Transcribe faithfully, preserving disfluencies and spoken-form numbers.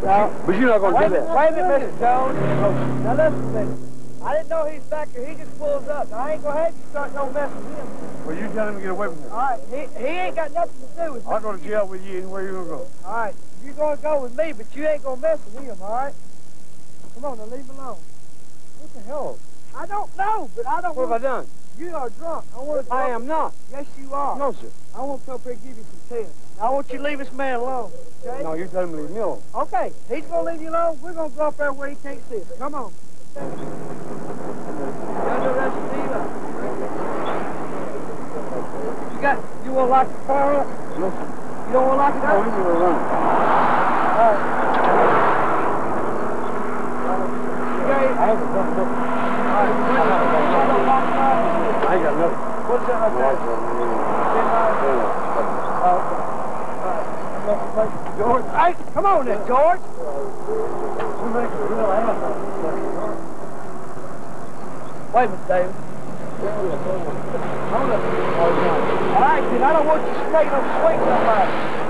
Now, but you're not going to do that. Wait a minute, Mister Jones. Now listen to me. I didn't know he's back here. He just pulls up. Now, I ain't going to have you start no mess with him. Well, you tell him to get away from here. All right. He, he ain't got nothing to do with me. I'll go to jail with you anywhere you're going to go. All right. You're going to go with me, but you ain't going to mess with him, all right? Come on, now leave him alone. What the hell? I don't know, but I don't What want... have I done? You are drunk. I want to... I am not. Yes, you are. No, sir. I want to come up here and give you some tests. Now, I want you to leave this man alone, okay? No, you tell him to leave me alone. Okay. He's going to leave you alone. We're going to go up there where he can't see us. Come on. You got, you want to lock the car up? No, sir. You don't want to lock it up? No, he's going to run. All right. Okay. I haven't done nothing. All right. I ain't got nothing. What's that right there? George, hey, come on then, George. Wait a minute, David. Hold up. All right, then I don't want you straight up swing somebody.